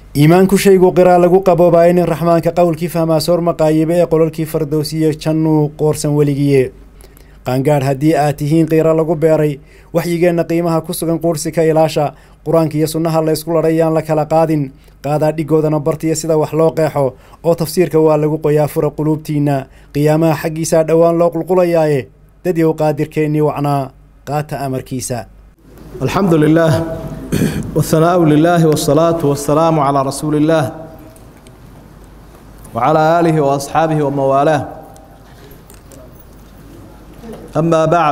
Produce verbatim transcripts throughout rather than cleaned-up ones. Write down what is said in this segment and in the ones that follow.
إيمانك شيء قرا لجو قبوا باين الرحمن كقول كيف ما صار مقايبة يقول الكيف فردوسية شنو قرصا ولقيه قانقار هدي آتيهين قيرا لجو بيري وحيجنا قيمها كسرن قرصك إلاشا قرآن كي يسنها الله يسكول ريان لك لقادين قادا ديجودا نبرتي سيدا وحلاقه أو تفسير كوال لجو قيافر قلوب تينا قيامة حقي ساد أوان لوق القلياء تدي وقادر كيني وعنا قات أمر كيسا. الحمد لله والثناء لله والصلاة والسلام على رسول الله وعلى آله وأصحابه وموالاه. أما بعد،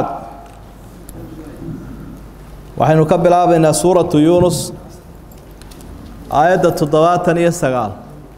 وحين نكبل آبنا سورة يونس آية التضوات يسقال.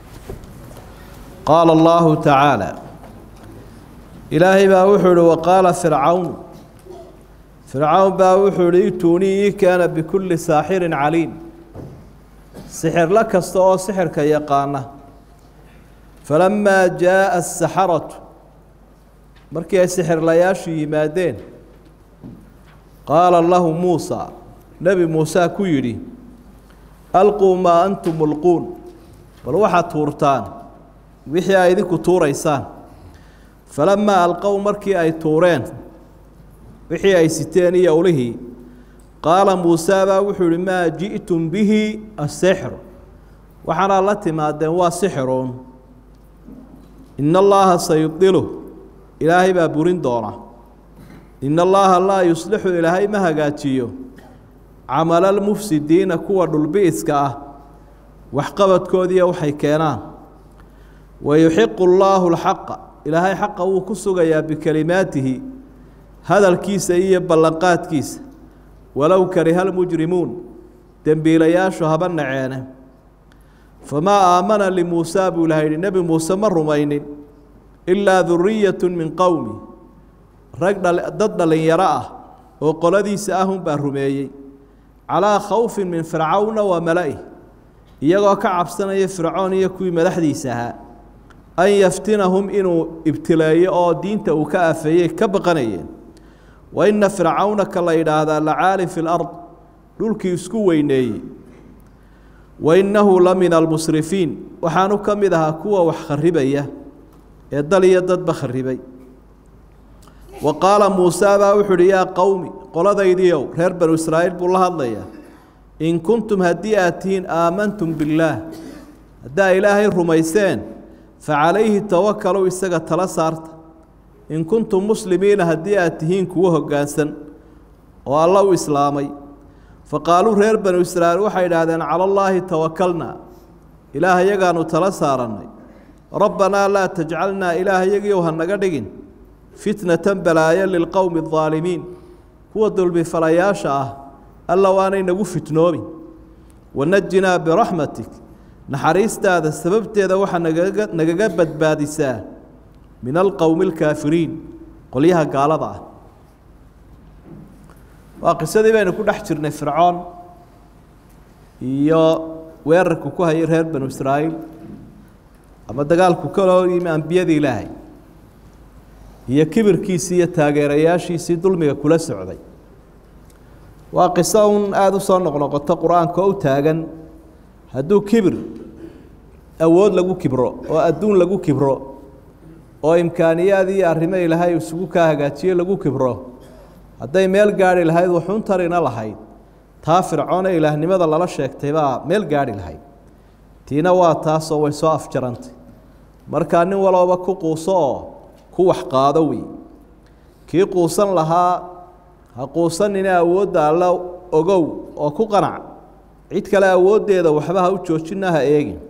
قال الله تعالى: إلهي باوحر وقال فرعون فرعون باوحر ائتوني كان بكل ساحر عليم. سحر لك استوى سحر كيقانه. فلما جاء السحرة مركي سحر لياشي مادين قال الله موسى نبي موسى كيري ألقوا ما أنتم ملقون والوحى تورتان وحي أيديكو توريسان. فلما ألقوا مركي أي تورين وحي أي ستين يوله قال موسى وحول ما جئتم به السحر وحنا التي ما دوا سحرون إن الله سيبطله إلهي بابورين دونا. إن الله لا يصلح إلهي ما هجاتيو عمل المفسدين كوا دلبيسكا وحقبت كوديا وحيكينا ويحق الله الحق إلهي حقه وكسوغيا بكلماته هذا الكيس إيه بلنقات كيس ولو كره المجرمون تنبيلياش هبن عينه. فما آمن لموسى بولهي النبي موسى مرمين إلا ذرية من قومي رجل ضد لن يراه وقلدي ساهم برمي على خوف من فرعون وملئه يجوا كعب سنة فرعون يكوي ملحدي سها أن يفتنهم إنه ابتلاء أو دين توكافيه كبقنيه. وإن فرعون كلا هذا لعال في الأرض دولك يسكويني وإنه لمن المسرفين وحانو كمدها كوا وحخربيه يدل يدد بخربي. وقال موسى باوحر يا قومي قل ذيديو رير بنو إسرائيل بالله الله إن كنتم هدياتين آمنتم بالله هدا إلهي الرميسين فعليه توكلوا إساق التلاسارت. إن كنتم مسلمين هدياتين كوه قاسا والله إسلامي. فقالوا رير بنو إسرائيل وحيد هذا على الله توكلنا إلهي يقانوا تلاسارني ربنا لا تجعلنا إلهي يقيوها النقدقين فتنة بلايا للقوم الظالمين هو دول بفلاياشا ألا واني نقو فتنومي ونجنا برحمتك نحريست هذا السبب تيدا وحا نقاقبت بادسا من القوم الكافرين قليها قال ضع. وقصة دي بين كل احترنا فرعون يا ويركو كوها يرهر بنو إسرائيل أما دقالكو كله يمان بيدي إلهي هي كبر كيسية تاغيرياشي سي دلمي كلا سعودي. وقصة آدو صار نقنقطة قرآن كو تاغن هدو كبر أود لغو كبرو وأدون لغو كبرو وإمكانيات دي أرمي لهاي وسوكا هغاتيه لغو كبرو هداي ميل غاري لهاي وحون ترين لهاي تا فرعون إله نمد الله شيكتay baa meel gaari lahay tiina waa taas oo way soo afjarantay marka nin walba ku quuso ku wax qaado wi kii quusan lahaa ha quusanina awoodda alla ogow oo ku qanac cid kale awoodeeda waxba ha u joojinaha eegin.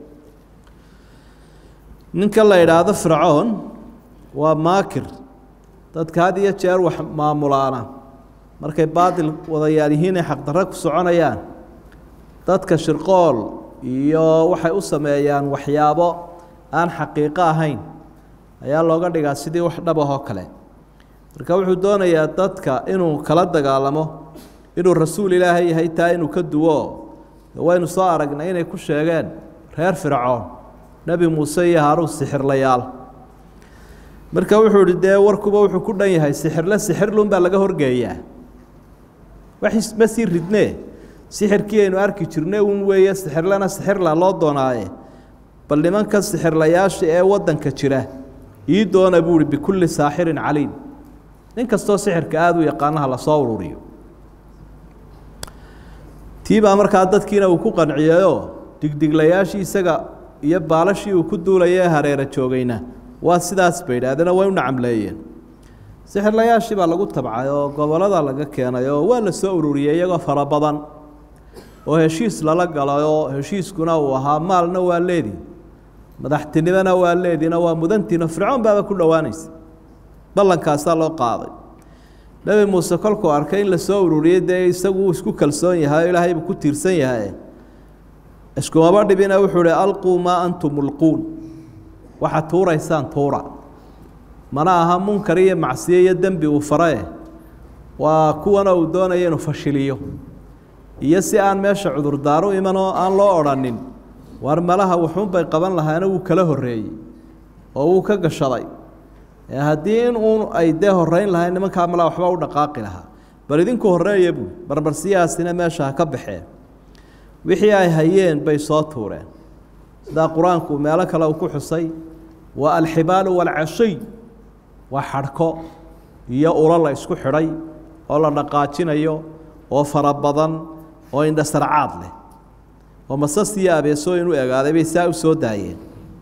ninka la yiraahdo fircoon waa maakir dadka had iyo jeer wax maamulaana markay baadil wadayaalihiin ay xaq darro ku soconayaan dadka shirqool iyo waxay u sameeyaan waxyaabo aan xaqiiqo ahayn ayaa looga dhigaa sidii wax dhab ah oo kale. marka wuxuu doonayaa dadka inuu kala dagaalamo inuu rasuul ilaahay yahay taa inuu ka duwo waynu soo aragnay inay ku sheegeen reer fircoon nabi muuse iyo haaruun sixirlayaal. marka wuxuu yidhi warkuba wuxuu ku dhan yahay sixirle sixirlun baa laga horgeeyaa wax ma sii ridnee sixirkii aynu arki jirnay uun weeye sixirlana sixirla loo doonaaye bal nimanka sixirlayaasha ee waddanka jira ii doona buuri bikulli saaxirin caliim nin kastoo sixirka aada u yaqaanaha la soo ururiyo tii baa markaa dadkiina uu ku qanciyayoo digdiglayaashii isaga iyo baalashii uu ku duulayay ee hareera joogayna waa sidaas bay idhaahdeen way u nacamleeyeen sixirlayaashii baa lagu tabcay oo gobollada laga keenay oo waa la soo ururiyey iyagoo fara badan oo heshiis lala galay oo heshiiskuna uu ahaa maalna waa leedii madaxtinimona waa leediina waa mudantiina fircoon baaba ku dhowaanaysa ballankaasaa loo qaaday nebi muuse kolkuu arkay in la soo ururiyey dee isagu uu isku kalsoon yahay oo ilaahay buu ku tiirsan yahay iskumaba dhibina wuxuu ihi alquu maa antum mulquun waxaad tuuraysaan tuura mana aha munkar iyo macsiye iyo dembi uu farae waa kuwana uu doonaya inuu fashiliyo iyo si aan meesha cudurdaaro iman oo aan loo odhanin war malaha wuxuunbay qaban lahaana wuu kala horreeyey oo wuu ka gashaday haddii in uun ay dee horreyn lahayn nimankaa malaa waxba u dhaqaaqi lahaa bal idinku horreeya buui barbarsiyahaasina meesha ha ka baxeen wixii ay hayeen bay soo tuureen sidaa qur-aanku meelo kale uu ku xusay waa alxibaalu waalcashiy waa xadhko iyo ulo la isku xidhay oo la dhaqaajinayo oo fara badan oo indhasarcaad leh oo masas iyo abeesooyin u egaaday bay saa u soo daayeen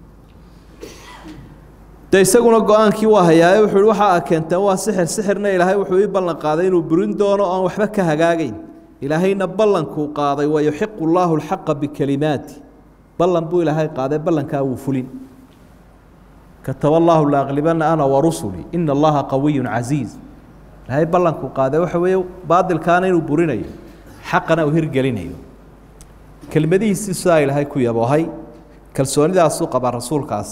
de isaguna go-aankii waa hayaaye wuxuu hi waxa a keenteen waa sixir sixirna ilaahay wuxuu ii ballan qaaday inuu burin doono oon waxba ka hagaagayn ilaahayna ballankuu qaaday wayuxiqu llaahu alxaqa bikalimaati ballan buu ilaahay qaaday ballankaa wuu fulin kataba allaahu laaqlibana ana warusuli ina allaha qawiyun casiiz ilaahay ballankuu qaaday waxa weeye baadilkaana inuu burinayo xaqana uu hirgelinayo kelmadihiisii sidaa ilaahay ku yaboohay kalsoonidaasuu qabaa rasuulkaas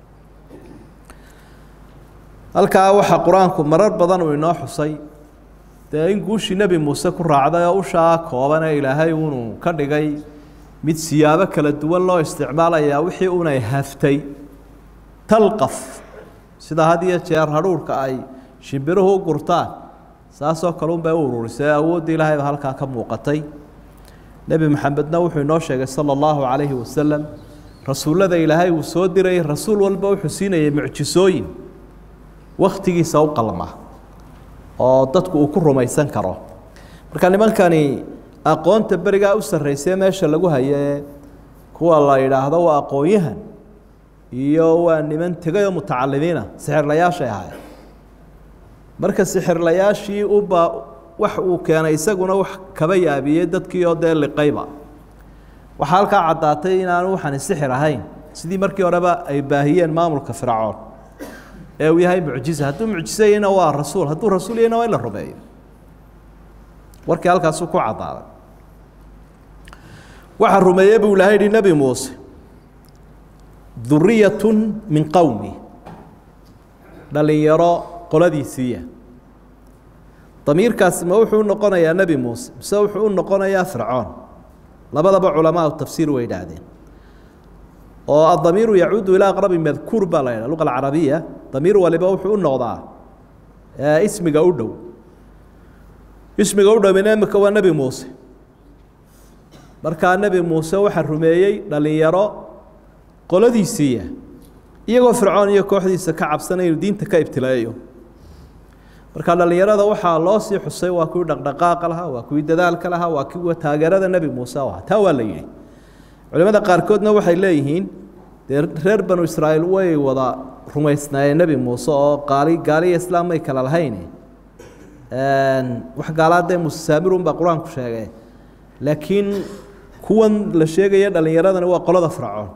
halkaa waxaa qur-aanku marar badan uu inoo xusay dee in guushii nebi muuse ku raacday oo ushaa koobanee ilaahay unuu ka dhigay mid siyaabo kala duwan loo isticmaalayaa wixii unay haftay talqaf sida had iyo jeer hadhuurhka ay shimbiruhu u gurtaan saasoo kale unbay u ururisay awoodda ilaahay ba halkaa ka muuqatay nebi maxamedna wuxuu inoo sheegay sala allahu calayhi wasalam rasuullada ilaahay uu soo diray rasuul walba wuxuu siinayay mucjisooyin wakhtigiisa u qalma oo dadku uu ku rumaysan karo marka nimankani aqoonta berigaa u sarraysay meesha lagu hayee kuwa la yidhaahdo waa aqoon-yahan iyo waa niman tegay oo mutacalimiina sixirlayaashay ahayd marka sixirlayaashii uba wax uu keenay isaguna wax kaba yaabiyey dadkii oo dee liqayba waxaa halkaa caddaatay inaanu waxani sixir ahayn sidii markii horeba ay baahiyeen maamulka fircoon ee uu yahay mucjiza hadduu mucjisayna waa rasuul hadduu rasuul yahayna waa in la rumeeyo warkii halkaasuu ku caddaaday waxaa rumeeyey buu ilaahay yihi nebi muuse duriyatun min qowmi dhalinyaro qoladiisiiya damiirkaasi ma wuxuu u noqonayaa nebi muuse mise wuxuu u noqonayaa fircoon labadaba culamaa tafsiir way idhaahdeen oo adamiiru yacuudu ilaa aqrabi madkuur baa la yidhaha luqa alcarabiya damiir waliba wuxuu u noqdaa ismiga u dhow ismiga u dhowina imika waa nebi muuse markaa nebi muuse waxaa rumeeyey dhalinyaro qoladiisiiya iyagoo fircoon iyo kooxdiisa ka cabsanay inuu diinta ka ibtileeyo markaa dhalinyarada waxaa loo sii xusay waa kuwii dhaqdhaqaaqa lahaa waa kuwii dadaalka lahaa waa kuwa taageerada nebi muuse u ahaa taa waa la yidhi culimada qaarkoodna waxay leeyihiin dee reer banu israa'iil way wada rumaysnaayeen nebi muuse oo qaali gaaliyo islaam may kala lahayn wax gaalaadee muuse saamirun baa qur-aanku sheegay laakiin kuwan la sheegaya dhalinyaradani waa qolada fircoon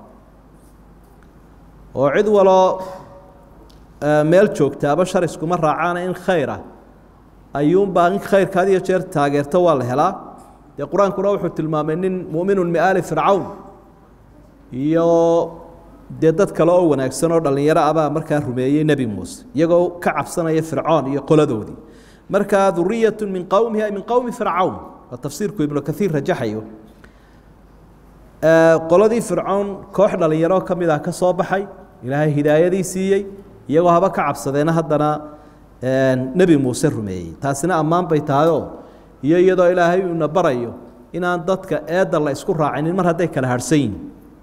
oo cid waloo meel joogtaaba shar iskuma raacaana in khayra ayuunbaa in khayrka had iyo jeer taageerto waa la helaa dee qur-aankuna wuxuu tilmaamay nin mu'minun miaali fircawn iyo dee dad kale oo wanaagsan oo dhalinyaro abaa markaa rumeeyey nebi muuse iyagoo ka cabsanaya fircoon iyo qoladoodii markaa duriyatu min qowmihi ay min qowmi fircawn waa tafsiirku ibnu kaiir rajaxayo qoladii fircoon koox dhalinyaro ka mid ah ka soo baxay ilaahay hidaayadii siiyey iyagoo haba ka cabsadeena haddana nebi muuse rumeeyey taasina ammaan bay tahayoo iyo iyadoo ilaahay uuna barayo inaan dadka eedda la isku raacinin mar hadday kala harhsan yihin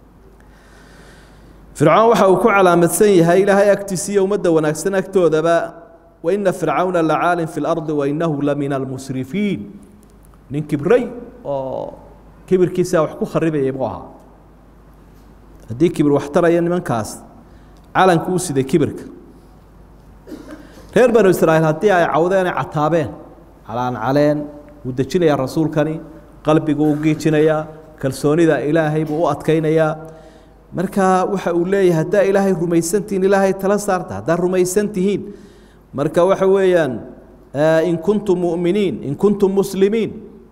fircawn waxa uu ku calaamadsan yahay ilaahay agtiisa iyo ummadda wanaagsan agtoodaba waina fircawna lacaalin fi lardi wainahu la min almusrifiin nin kibray oo kibirkiisa wax ku kharibaya buu ahaa haddii kibir wax taraya nimankaas calanku u siday kibirka reer banu israa'iil haddii ay cawdeen ay cataabeen calaan caleen wuu dejinayaa rasuulkani qalbigu u geejinayaa kalsoonida ilaahay buu u adkaynayaa marka waxa uu leeyahay haddaa ilaahay rumaysantihiin ilaahay tala saarta haddaa rumaysan tihiin marka waxa weeyaan in kuntum mu'miniin in kuntum muslimiin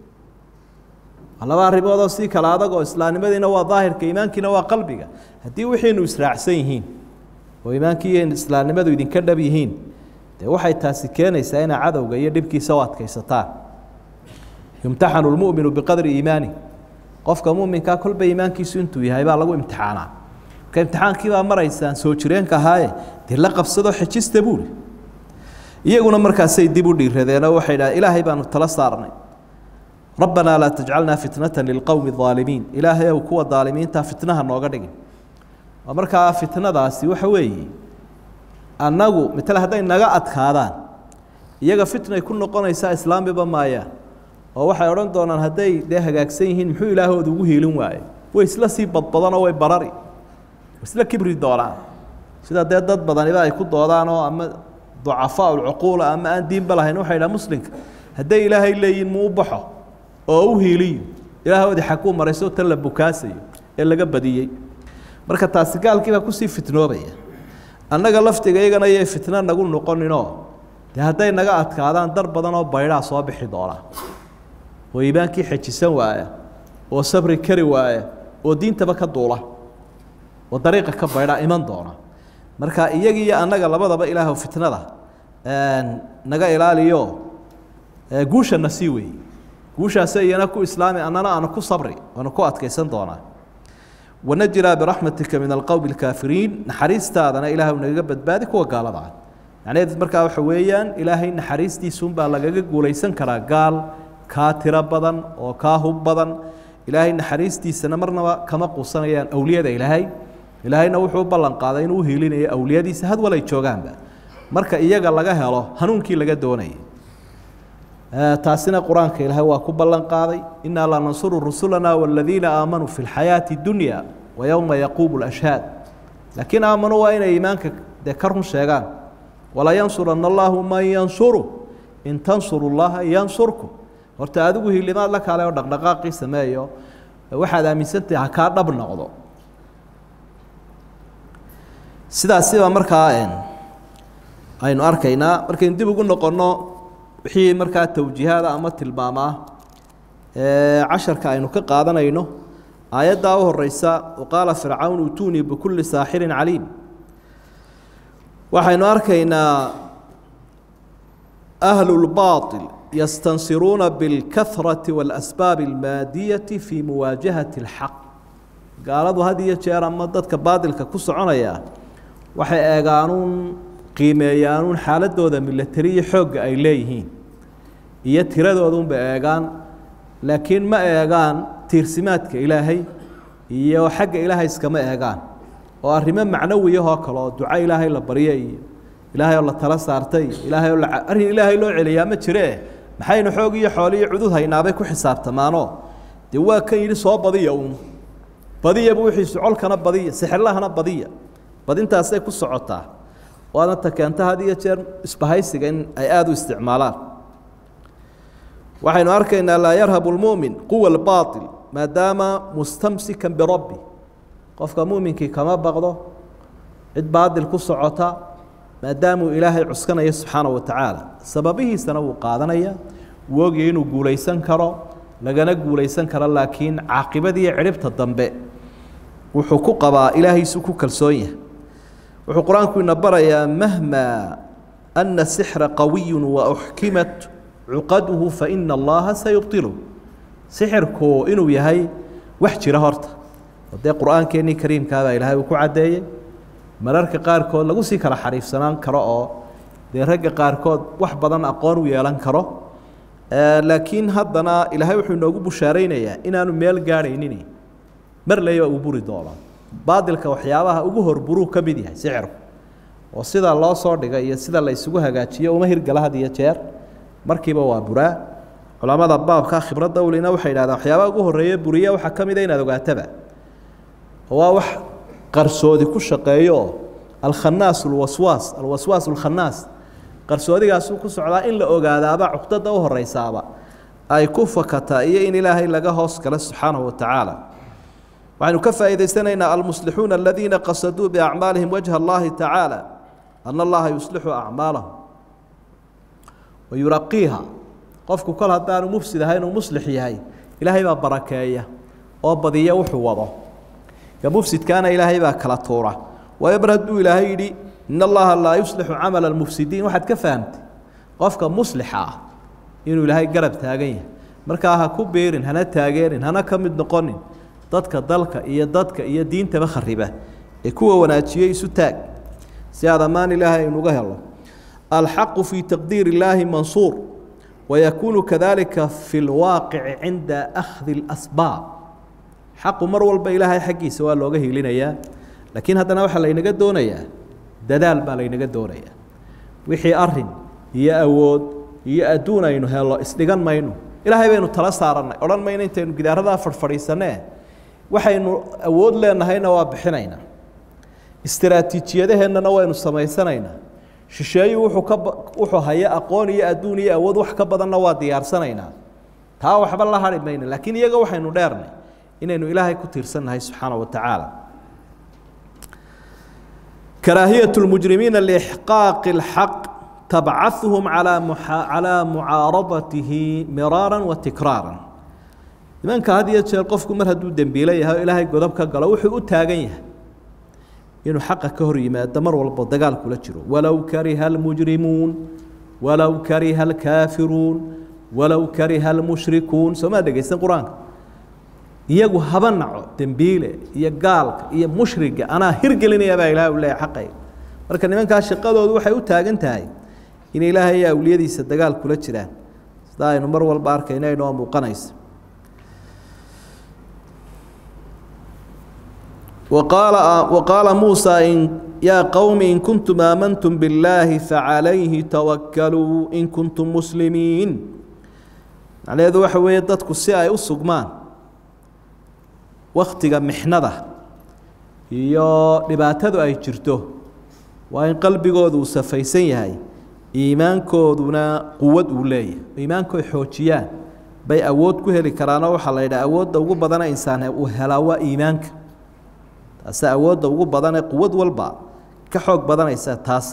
laba arrimoodoo sii kala adag oo islaamnimadiina waa daahirka iimaankiina waa qalbiga haddii wixiinu israacsan yihiin oo iimaankii iyo islaamnimadu idinka dhab yihiin dee waxay taasi keenaysaa inaa cadowga iyo dhibkiisa u adkaysataan yumtaxanu lmu'minu biqadri iimaani qofka mu'minkaa kolba iimaankiisu intuu yahay baa lagu imtixaanaa marka imtixaankii baa maraysaan soo jireenka ahaaye dee la qabsado xejista buuri iyaguna markaasay dib u dhiiradeen oo waxay dhahaan ilaahay baanu tala saarnay rabbanaa laa tajcalnaa fitnatan lilqowmi aalimiin ilaahay ow kuwa daalimiinta fitnaha nooga dhigin waa markaa fitnadaasi waxa weeye annagu mitale hadday naga adkaadaan iyaga fitnay ku noqonaysaa islaamiba maayaan oo waxay odhan doonaan hadday dee hagaagsan yihiin muxuu ilaahooda ugu hiilin waaye way isla sii badbadanoo way barari way isla kibri doonaan sida dee dad badaniba ay ku doodaanoo ama ducafaa ulcuquula ama aan diinba lahayn waxay dhaha muslimka hadday ilaahay leeyihin muu u baxo oo u hiiliyo ilaahoodii xaguu marayso tan la bukaasayo ee laga badiyey marka taasi gaalkii baa kusii fitnoobaya annaga laftiga iyagana yay fitno nagu noqoninoo dee hadday naga adkaadaan dar badan oo baydhaa soo bixi doonaa oo iimaankii xejisan waaya oo sabri kari waaya oo diintaba ka duula oo dariiqa ka baydhaa iman doona marka iyagii iyo annaga labadaba ilaahu fitnada naga ilaaliyo guushana sii weeye guushaas iyana ku islaami annana aanu ku sabri aanu ku adkaysan doonaa wanajinaa biraxmatika min alqowmi alkaafiriin naxariistaadana ilaahu nagaga badbaadi kuwa gaalada ah macnaheedu markaa waxa weeyaan ilaahay naxariistiisuunbaa lagaga guulaysan karaa gaal kaa tiro badan oo kaa hub badan ilaahay naxariistiisana marnaba kama quusanayaan awliyada ilaahay ilaahayna wuxuu u ballan qaaday inuu u hiilinayo awliyadiisa had walay joogaanba marka iyaga laga helo hanuunkii laga doonayay taasina quraanka ilaahay waa ku ballan qaaday inna la nansuru rusulana walladina aamanu fi alhayati dunya wa yawma yaqumu alashhad laakiin aamanu waa inay iimaanka de ka run sheegaan wala yansuranna allahu man yansuru in tansuru allaha yansurkum horta adigu hilimaad la kale oo dhaqdhaqaaqi sameeyo waxaad aaminsantahay ha ka dhab noqdo sidaasi baa markaa aynu arkaynaa markaynu dib ugu noqonno wixii markaa tawjiihada ama tilmaama ee casharka aynu ka qaadanayno aayadda u horeysa waqala fircawn utuni bikulli saaxirin caliim waxaynu arkaynaa ahlul baatil yastansiruuna bilkathrati walasbaab almaadiyati fi muwaajahati alxaq gaaladu had iyo jeer ama dadka baadilka ku soconaya waxay eegaanuun qiimeeyaanuun xaaladooda milatariya xoogga ay leeyihiin iyo tiradooduunba eegaan laakiin ma eegaan tiirsimaadka ilaahay iyo xagga ilaahay iskama eegaan oo arrimo macnawiyahoo kale oo duco ilaahay la baryo iyo ilaahay oo la tala saartay ilaahay oo arrin ilaahay loo celiyaa ma jiree maxaynu xoog iyo xoolo iyo cudud haynaabay ku xisaabtamaanoo dee waa kan yidhi soo badiya uun badiya buu wixiisu colkana badiya sixirlahana badiya badintaasay ku socotaa waana ta keenta had iyo jeer isbahaysiga in ay aada u isticmaalaan waxaynu arkaynaa laa yarhabu lmu'min quwa albaatil maadaama mustamsikan birabbi qofka mu'minkii kama baqdo cid baadil ku socota maadaamuu ilaahay cuskanayo subxaana wa tacaala sababihiisana wuu qaadanaya wuu ogyahay inuu guulaysan karo lagana guulaysan karo laakiin caaqibadiiyo cidhibta dambe wuxuu ku qabaa ilaahiisu ku kalsoon yahay wuxuu qur-aanku ina barayaa mahmaa ana sixra qawiyu wauxkimat cuqaduhu faina allaha sayubtilu sixirku inuu yahay wax jira horta dee qur-aankeennii kariimkaabaa ilaahay uu ku caddeeyey mararka qaarkood lagu sii kala xariifsanaan karo oo dee ragga qaarkood wax badan aqoon u yeelan karo laakiin haddana ilaahay wuxuu inoogu bushaaraynayaa inaanu meel gaadhaynini mar leeyo uu buri doono baadilka waxyaabaha ugu horburuu ka mid yahay sixirku oo sida loo soo dhigay iyo sida la isugu hagaajiyo uma hirgala had iyo jeer markiiba waa buraa culamada baabka khibradda ulina waxay yidhahdaan waxyaabaha ugu horreeya buriya waxaa ka mid a inaad ogaataba waa wax qarsoodi ku shaqeeyo alkhanaas alwaswaas alwaswaas alkhanaas qarsoodigaasuu ku socdaa in la ogaadaaba cuqdada u horeysaaba ay ku fakataa iyo in ilaahay laga hoos gala subxaanahu watacaala waxaynu ka faa'iidaysanaynaa almuslixuuna aladiina qasaduu biacmaalihim wajha allahi tacaala ana allaha yuslixu acmaalahum wayuraqiiha qofku kol haddaanu mufsid ahay inuu muslix yahay ilaahay baa barakeeya oo badiya wuxuu wado ka mufsidkaana ilaahay baa kala tuura wayabrad buu ilaahay yidhi in allaha laa yuslixu camala almufsidiin waxaad ka fahamtay qofka muslixa ah inuu ilaahay garab taagan yahay markaa ha ku beerin hana taageerin hana ka mid noqonin dadka dalka iyo dadka iyo diintaba khariba ee kuwa wanaajiyey isu taag si aad ammaan ilaahay inuga helo alxaqu fii taqdiir illaahi mansuur wayakuunu kadalika fi lwaaqici cinda akhdi اlasbaab xaqu mar walba ilaahay xaggiisa waa looga hiilinayaa laakiin haddana waxaa laynaga doonayaa dadaal baa laynaga doonayaa wixii arin iyo awood iyo adduun aynu helo isdhigan mayno ilaahay baynu tala saarannay odhan mayno intaynu gidaaradaa fadhfadhiisanee waxaynu awood leenahayna waa bixinaynaa istiraatiijiyadaheennana waynu samaysanaynaa shisheeyu wuxuu ka wuxuu haya aqoon iyo adduun iyo awood wax ka badanna waa diyaarsanaynaa taa waxba la hadhi mayno laakiin iyaga waxaynu dheernay inaynu ilaahay ku tiirsannahay subxaana wa tacaala karaahiyatu lmujrimiina liixqaaqi اlxaq tabcaثuhum calaa calaa mucaaradatihi miraaran wa tikraaran nimanka had iyo jeer qofku mar hadduu dembiilo yahay oo ilaahay godob ka galo wuxuu u taagan yahay inuu xaqa ka hor yimaado mar walba dagaal kula jiro walow kariha almujrimuun walow kariha alkaafiruun walow kariha almushrikuun soo maa dhegaysan qur-aanka iyagu haba naco dembiile iyo gaalka iyo mushriga anaa hirgelinaya baa ilaahay u leeyahay xaqayga marka nimankaa shaqadoodu waxay u taagan tahay in ilaahay iyo awliyadiisa dagaal kula jiraan sida aynu mar walba arkayno inoo muuqanaysa وقال وقال موسى إن يا قوم إن كنتم آمنتم بالله فعليه توكلوا إن كنتم مسلمين على هذا وحوي ضدك الساعة الصقمان وقتك محنده يا لبعتذو أي جرته وإن قلبي قود وسفيسين هاي إيمان كودنا قوة ولاية إيمان كود حوتيان بي أود كهلي كرانا وحلا إذا أود دوغو بدنا إنسان وهلاوا إيمانك ase awoodda ugu badan ee quwad walba ka xoog badanaysa taas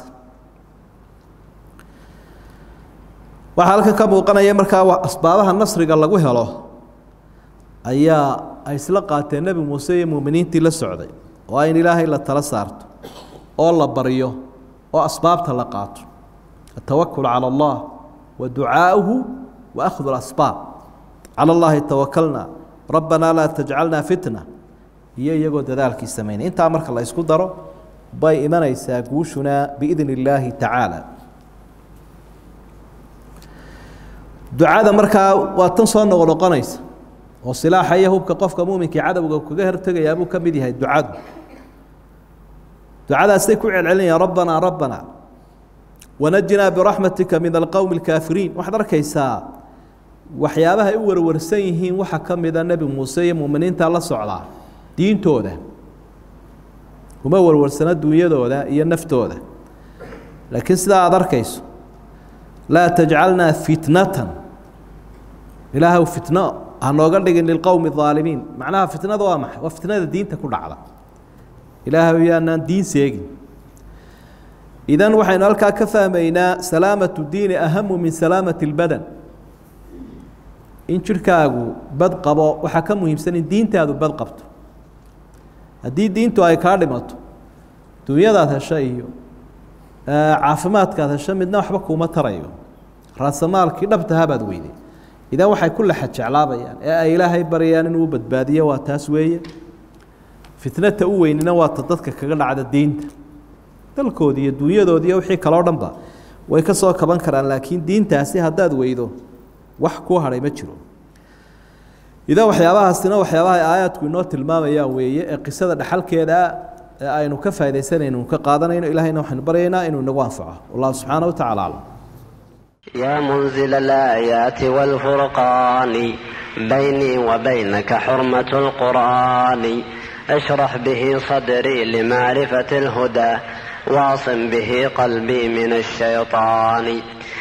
waxa halka ka muuqanaya markaa asbaabaha nasriga lagu helo ayaa ay isla qaateen nabi muuse iyo muuminiintii la socday oo in ilaahay la tala saarto oo la bariyo oo asbaabta la qaato التوكل على الله ودعاؤه وأخذ الأسباب على الله توكلنا ربنا لا تجعلنا فتنة iyo iyagoo dadaalkii sameeyay inta marka la isku daro bay imanaysaa guushuna biidin illaahi tacaala ducada markaa waa tan soo noqnoqonaysa oo silaaxa iyo hubka qofka muuminka cadawga kaga hortagaya buu ka mid yahay ducadu ducadaasay ku celcelinaya rabbana rabbana wanajina birahmatika min alqawmi alkaafiriin waxaad arkaysaa waxyaabaha ay u warwarsan yihiin waxa ka mid ah nabi muuse iyo muuminiinta la socdaa diintooda kuma warwarsana dunyadooda iyo naftooda laakiin sida aad arkayso laa tajcalnaa fitnatan ilaahu fitno ha nooga dhigin lilqowmi aalimiin macnaha fitnada waa maxay waa fitnada diinta ku dhacda ilaahu yaanaan diin seegin idan waxaynu halkaa ka fahmaynaa salaamatu diini ahamu min salaamati lbadan in jirkaagu bad qabo waxaa ka muhiimsan in diintaadu bad qabto haddii diintu ay kaa dhimato dunyadaad hesho iyo caafimaadkaad hesho midna waxba kuuma tarayo raasamaalkii dhabtaha baad weyday idan waxay ku laxa jeclaabayaan ee ay ilaahay baryayaan inuu badbaadiyo waa taas weeye fitnata u weynina waa ta dadka kaga dhacda diinta dalkoodii iyo dunyadoodii iyo wixii kaloo dhanba way ka soo kaban karaan laakiin diintaasi haddaad weydo wax ku haray ma jiro idan waxyaabahaasina waxyaabaha aayaadku inoo tilmaamayaan weeye ee qisada dhaxalkeeda ee aynu ka faa'iideysanayno ka qaadanayno ilaahayna waxaan baryaynaa inuu nagu anfaco wallahu subhanahu wa ta'ala a'lam يا منزل الآيات والفرقان بيني وبينك حرمة القرآن اشرح به صدري لمعرفة الهدى واعصم به قلبي من الشيطان